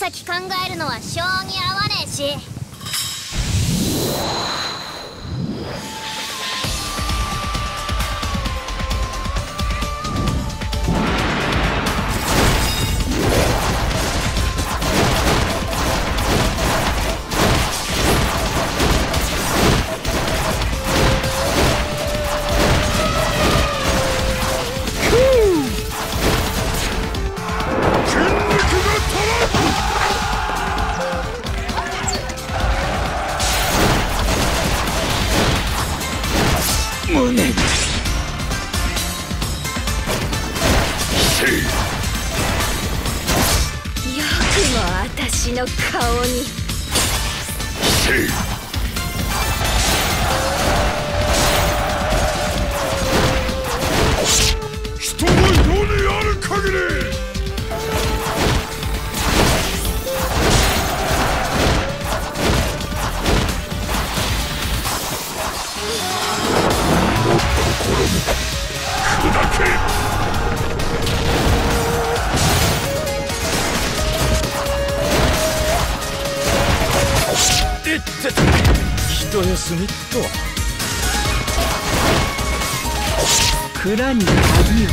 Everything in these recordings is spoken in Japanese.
先考えるのは性に合わねえし。 私の顔に人が世にある限り砕け。一休みっと蔵に鍵を。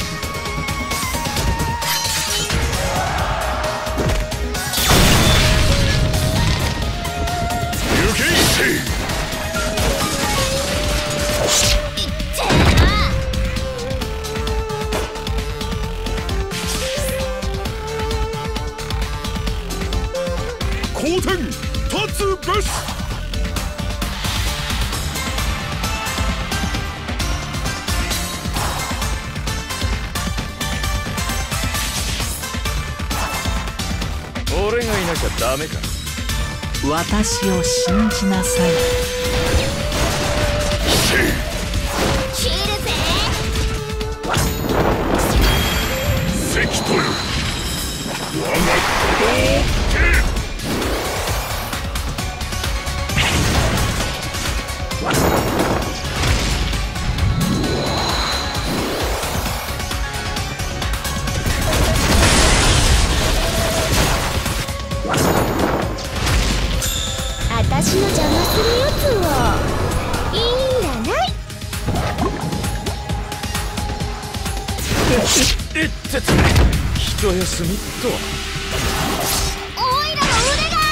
行け後天立つべし。俺がいなきゃダメか。 私を信じなさい。 切るぜ。 関とよ、我が鼓動を吹け。 私の邪魔するやつはいいんだない。 一休みっと。 おいらの腕が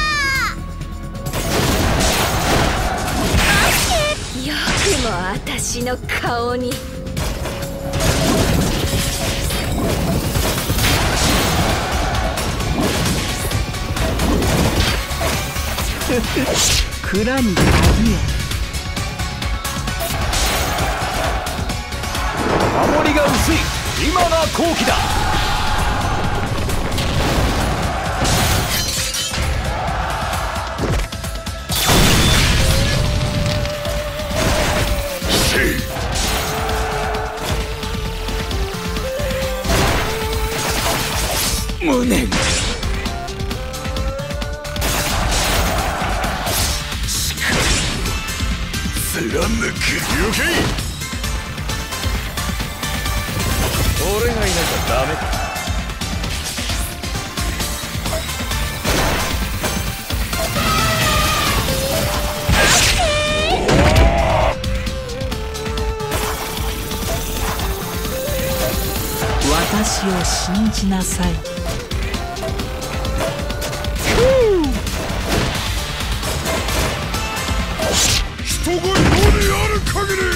よくも私の顔に。蔵に鍵を。 守りが薄い。今が好機だ。無念。貫く。行け。俺がいなきゃダメか。 私を信じなさい。 人が世にある限り。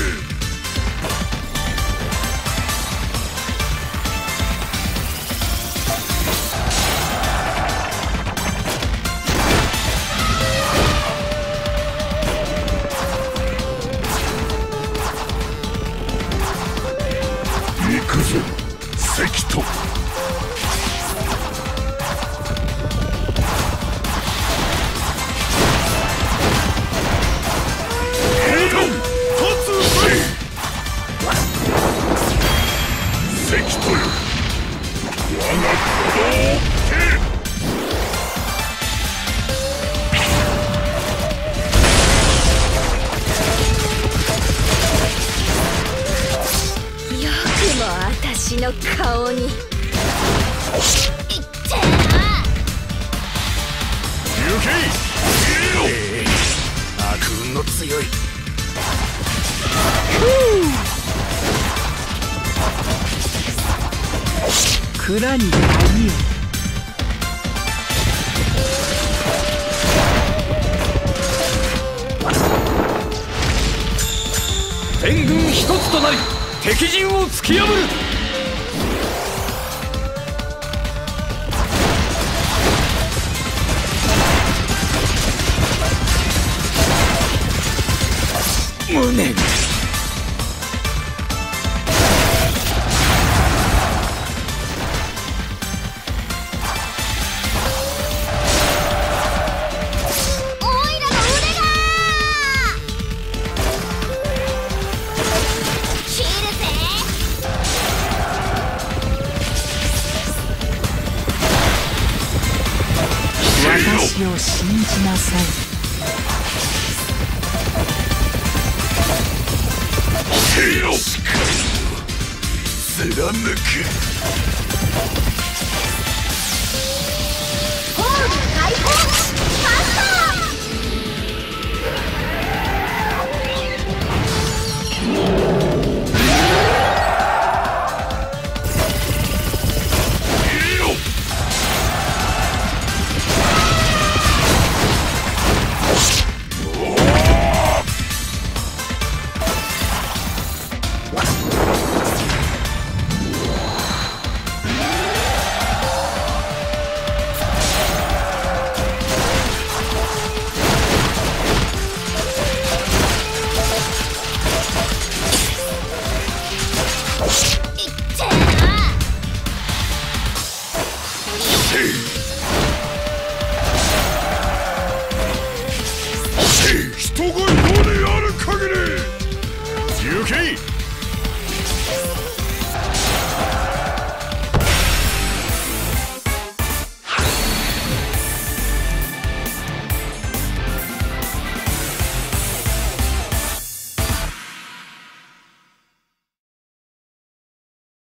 行くぞ関と。 私の顔に。 強い。 蔵に鍵を。 全軍一つとなり敵陣を突き破る。無念。 私を信じなさい。 手を貫く。 ホール開放ファスト。